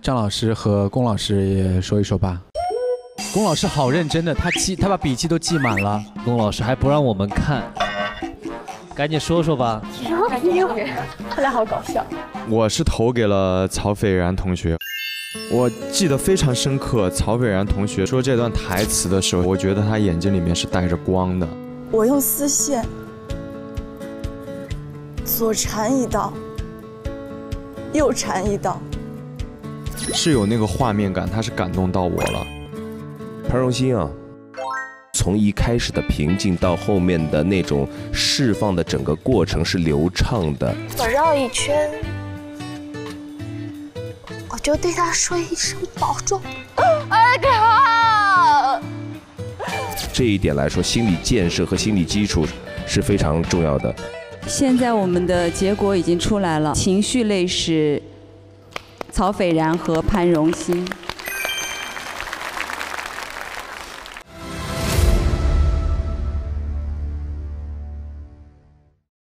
张老师和龚老师也说一说吧。龚老师好认真的，他把笔记都记满了。 龚老师还不让我们看，赶紧说说吧。 他俩好搞笑。 我是投给了曹斐然同学。我记得非常深刻，曹斐然同学说这段台词的时候，我觉得他眼睛里面是带着光的。 我用丝线左缠一道，右缠一道， 是有那个画面感，他是感动到我了。 潘荣新啊，从一开始的平静到后面的那种释放的整个过程是流畅的。 我绕一圈，我就对他说一声保重。二哥， 这一点来说，心理建设和心理基础是非常重要的。 现在我们的结果已经出来了，情绪类是曹斐然和潘荣新。